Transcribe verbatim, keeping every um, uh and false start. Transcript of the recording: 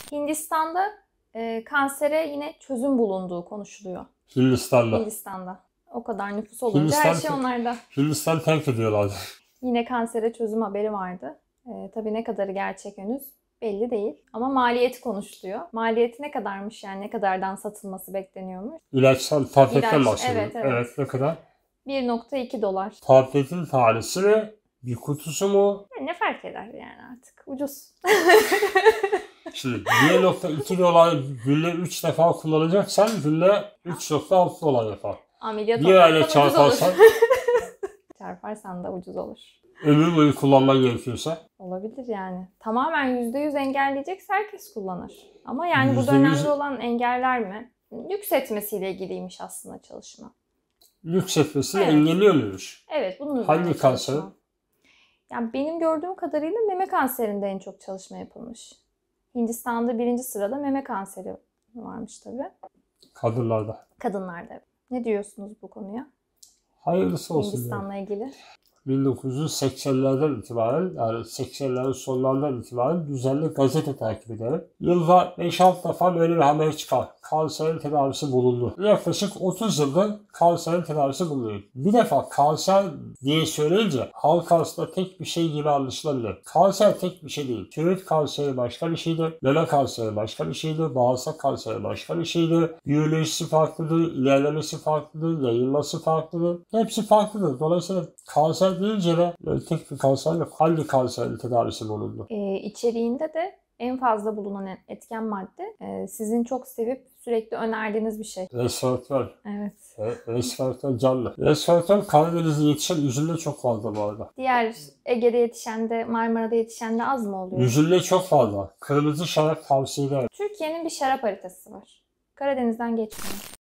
Hindistan'da e, kansere yine çözüm bulunduğu konuşuluyor. Hindistan'da. Hindistan'da. O kadar nüfus olunca Hindistan, her şey onlarda. Hindistan terk ediyorlardı. Yine kansere çözüm haberi vardı. E, tabii ne kadarı gerçek henüz belli değil. Ama maliyeti konuşuluyor. Maliyeti ne kadarmış yani? Ne kadardan satılması bekleniyormuş? İlaçtan, tabletten İlaç, bahsediyorum. evet, evet. Evet, ne kadar? bir nokta iki dolar. Tabletin tanesi mi? Bir kutusu mu? Yani ne fark eder yani artık? Ucuz. Şimdi bir nokta iki dolar günde üç defa kullanacaksan günde üç nokta altı dolar yapar. Ameliyat Bir ayla çarparsan çarparsan da ucuz olur. ömür boyu kullanman gerekiyorsa. Olabilir yani. Tamamen yüzde yüz engelleyecekse herkes kullanır. Ama yani burada yüzde yüz önemli olan engeller mi? Nüksetmesiyle ilgiliymiş aslında çalışma. Nüksetmesini Evet. engelliyor muymuş? Evet, bunun üzerine Hangi kanser? çalışma. Yani benim gördüğüm kadarıyla meme kanserinde en çok çalışma yapılmış. Hindistan'da birinci sırada meme kanseri varmış tabii. Kadınlarda. Kadınlarda. Ne diyorsunuz bu konuya? Hayırlısı olsun. Hindistan'la Yani. ilgili. bin dokuz yüz seksenlerden itibaren, yani seksenlerin sonlarından itibaren düzenli gazete takip ederim. Yılda beş altı defa böyle bir haber çıkar. Kanserin tedavisi bulundu. Yaklaşık otuz yıldır kanserin tedavisi bulunuyor. Bir defa kanser diye söyleyince halk arasında tek bir şey gibi anlaşılabilir. Kanser tek bir şey değil. Tiroid kanseri başka bir şeydir. Meme kanseri başka bir şeydir. Bağırsak kanseri başka bir şeydir. Biyolojisi farklıdır. İlerlemesi farklıdır. Yayılması farklıdır. Hepsi farklıdır. Dolayısıyla kanser deyince de böyle tek bir kanser yok. Hangi kanserin tedavisi bulundu? Ee, içeriğinde de en fazla bulunan etken madde e, sizin çok sevip sürekli önerdiğiniz bir şey. Resveratrol. Evet. E, resveratrol canlı. Resveratrol Karadeniz'de yetişen üzümde çok fazla bu arada. Diğer Ege'de yetişen de Marmara'da yetişen de az mı oluyor? Üzümde çok fazla. Kırmızı şarap tavsiye ederim. Türkiye'nin bir şarap haritası var. Karadeniz'den geçmiyor.